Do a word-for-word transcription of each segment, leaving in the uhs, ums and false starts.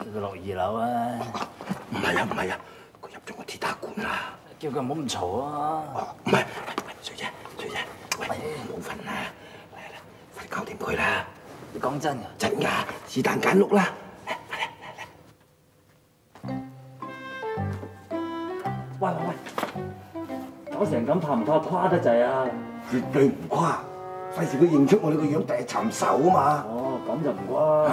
佢落二樓啊！ 唔係啊，唔係啊，佢入咗個鐵打館啦。 叫佢唔好咁嘈啊！ 哦，唔係，喂，水姐，水姐，喂，冇瞓啦，嚟啦，快搞掂佢啦！ 你講真㗎？ 真㗎，是但揀屋啦。 喂喂喂，搞成咁怕唔怕誇得滯啊？ 絕對唔誇，費事佢認出我哋個樣，第日尋仇啊嘛。 哦，咁就唔誇。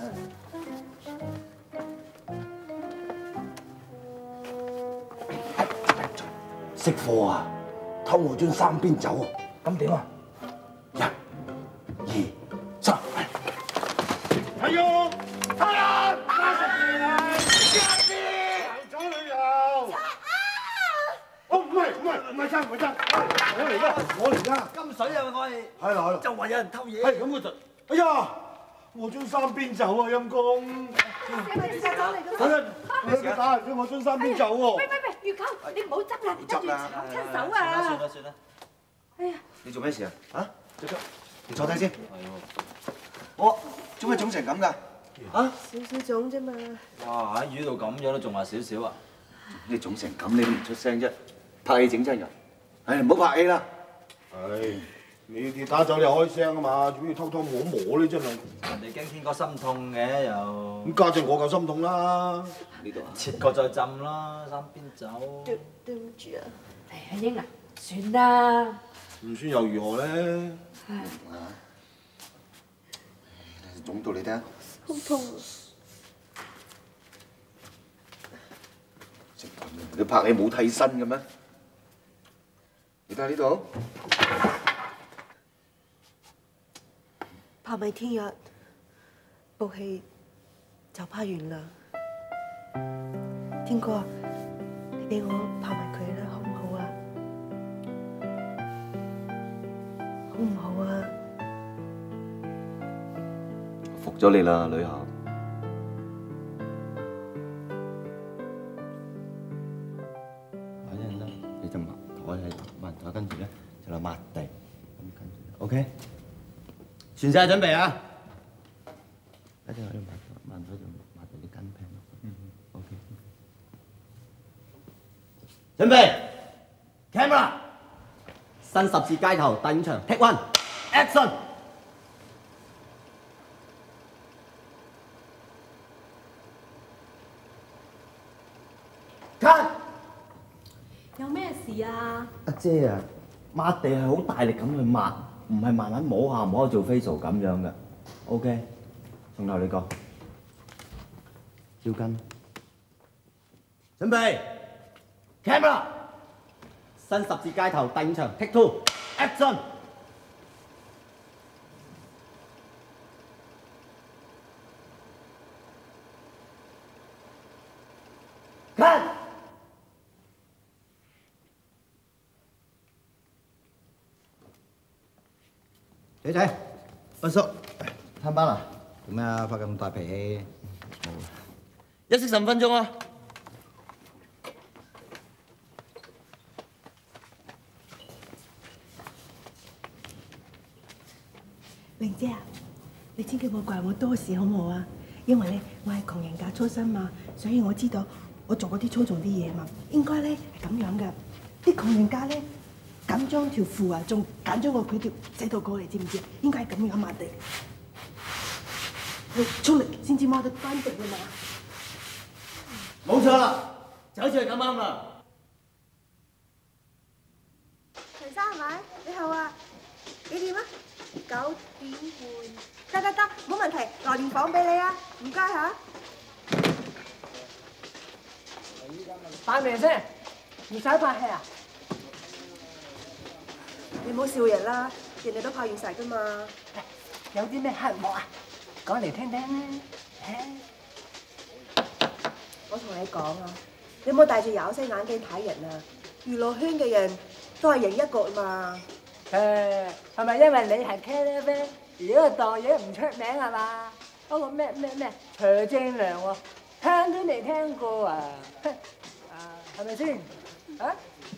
識貨啊！偷我張衫邊走啊！ 咁點啊？ 一、二、三， 係喲！係啊！八十年啊！家姐，行咗旅遊。哦，唔係唔係唔係真唔係真，我嚟㗎，我嚟㗎。 金水啊，我係。 係啦係啦。 就話有人偷嘢。 係咁我就，哎呀！我張衫邊走啊陰公！ 係咪殺咗你㗎？ 等陣，你打人咗我張衫邊走喎？ 喂喂喂，月球，你唔好執啦，跟住炒親手啊！ 算啦算啦。 哎呀！ 你做咩事啊？啊？你坐低先。係喎。我做咩腫成咁㗎？啊？ 少少腫啫嘛。 哇！喺魚到咁樣都仲話少少啊？ 你腫成咁，你都唔出聲啫？拍戲整親㗎？唉，唔好拍戲啦。 係。你跌打走你又開聲啊嘛，做咩要偷偷摸摸咧？真係。 人哋驚天哥心痛嘅又。 咁家姐我夠心痛啦。 呢度啊。 切過再浸啦，三邊走。 對對唔住啊。嚟阿英啊，算啦。 唔算又如何咧？ 唉。 腫到你睇下。 好痛啊！ 你拍戲冇替身嘅咩？你睇下呢度。 拍咪聽日，部戲就拍完啦。天哥，你俾我拍埋佢啦，好唔好啊？好唔好啊？ 服咗你啦，女校。反正咧，你就抹台喺度，抹台跟住咧就嚟抹地，咁跟住 ，OK。全晒準備啊！一陣我要抹抹咗就抹到啲筋平咯。嗯 OK。準備 ，camera， 新十字街頭第五場 ，take one，action。cut。 有咩事啊？ 阿姐啊，抹地係好大力咁去抹。唔係慢慢摸下摸下做 facial 咁樣嘅 ，OK， 從頭你講，照跟，準備 ，camera， 新十字街頭第五場 ，take two，action， cut。仔仔，阿叔，攤班啦？做咩啊？發咁大脾氣？冇，休息十五分鐘啊！ 玲姐啊，你千祈唔好怪我多事好唔好啊？因為咧，我係窮人家出身嘛，所以我知道我做嗰啲粗重啲嘢嘛。應該咧係咁樣噶，啲窮人家咧。緊張條褲啊，仲緊張過佢條仔度過嚟，知唔知啊？應該係咁樣抹地，你出力先至抹得乾淨㗎嘛。 冇錯啦，就好似係咁啱啦。 陳生係咪？你好啊，幾點啊？九點半。得得得，冇問題，來電房俾你啊，唔該嚇。 擺明先，唔使拍戲啊？ 你唔好笑人啦，人哋都拍完晒㗎嘛。 有啲咩黑幕啊？講嚟聽聽啦。 我同你講啊，你唔好戴住有色眼鏡睇人啊！娛樂圈嘅人都係型一個嘛。 誒，係咪因為你係茄喱啡，而嗰個導演唔出名係嘛？嗰個咩咩咩徐正良喎，聽都未聽過啊！啊，係咪先？啊？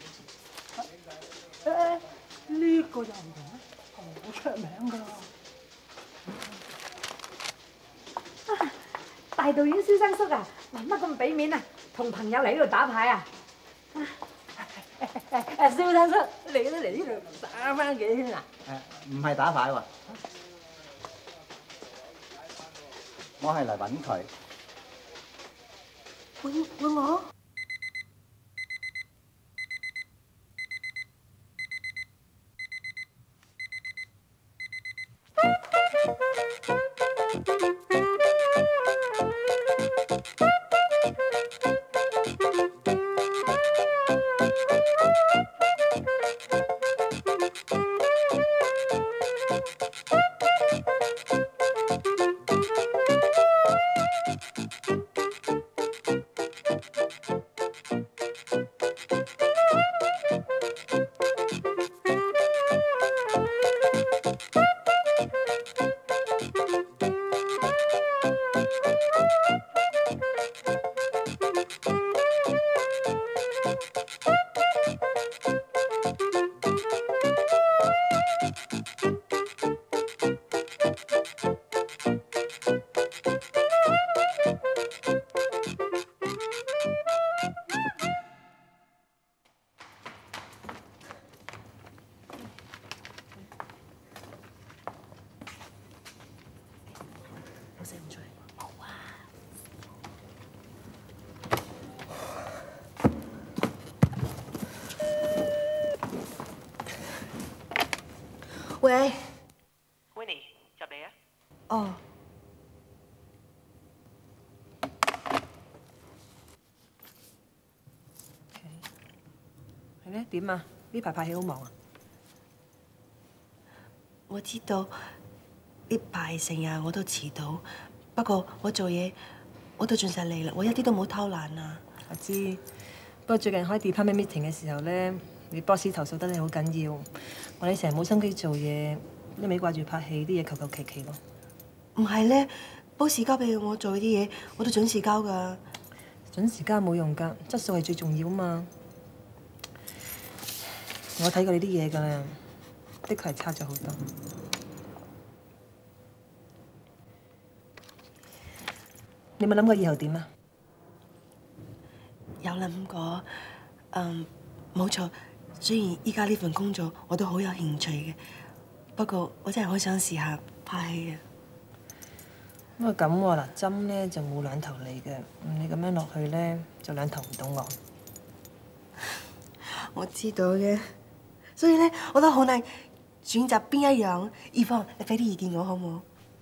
誒？呢個又唔同啊，好出名㗎。 大大導演蕭生叔啊，乜咁俾面啊？同朋友嚟呢度打牌啊？誒蕭生叔，你都嚟呢度打翻幾圈啊？ 誒，唔係打牌喎，我係嚟揾佢。 揾揾我？喂 ，Winnie 入嚟啊！ 哦， 係咧點啊？呢排拍戲好忙啊！ 我知道呢排成日我都遲到，不過我做嘢我都盡晒力啦，我一啲都冇偷懶啊！ 我知，不過最近開 department meeting 嘅時候咧，你 boss 投訴得你好緊要，話你成日冇心機做嘢，一味掛住拍戲，啲嘢求求其其咯。 唔係咧 ，boss 交俾我做啲嘢，我都準時交㗎。 準時交冇用㗎，質素係最重要啊嘛。我睇過你啲嘢㗎啦，的確係差咗好多。你有冇諗過以後點啊？ 有諗過，嗯，冇錯。雖然依家呢份工作我都好有興趣嘅，不過我真係好想試下拍戲啊。 不過咁喎，嗱針咧就冇兩頭利嘅，你咁樣落去咧就兩頭唔到岸。 我知道嘅，所以咧我都好難選擇邊一樣。怡芳，你俾啲意見我好唔好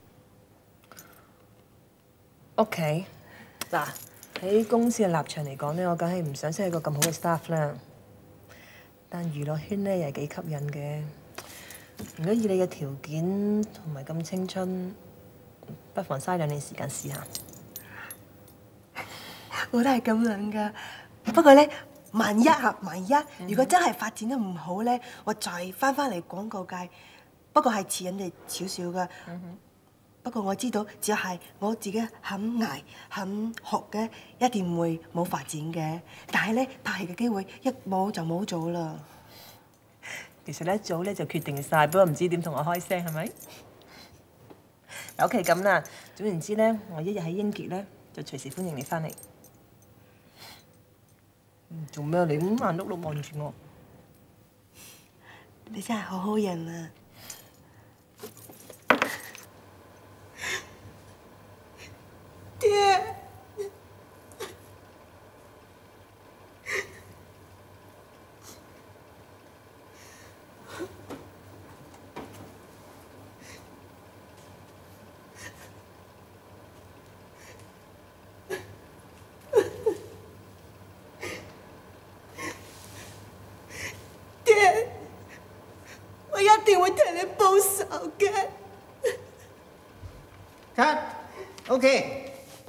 ？OK， 嗱喺公司嘅立場嚟講咧，我梗係唔想識一個咁好嘅 staff 啦。但娛樂圈咧又係幾吸引嘅。如果以你嘅條件同埋咁青春，不妨嘥兩年時間試下。 我都係咁諗㗎。不過咧，萬一啊，萬一如果真係發展得唔好咧，我再翻返嚟廣告界。不過係遲人哋少少㗎。嗯、不過我知道，只要係我自己肯捱、肯學嘅，一定會冇發展嘅。但係咧，拍戲嘅機會一冇就冇咗啦。 其實咧，一早咧就決定晒，不過唔知點同我開聲係咪？OK 咁啦，總言之咧，我一日喺英傑咧，就隨時歡迎你翻嚟。做咩你咁眼碌碌望住我？ 你真係好好人啊！爹。一定會替你報仇嘅。 Cut，OK。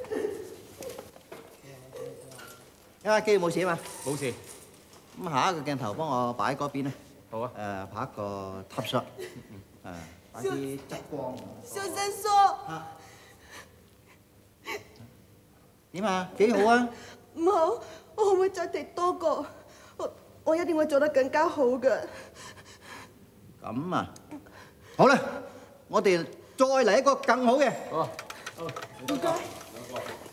因為機冇事啊嘛。 冇事。 咁下一個鏡頭幫我擺喺嗰邊啦。 好啊。 誒，拍一個 top shot。誒，擺啲側光。 小生叔。 嚇。點啊？幾好啊？ 唔好，我可唔可以再提多個？我我一定會做得更加好嘅。 咁啊，好啦，我哋再嚟一個更好嘅。 好， 唔該。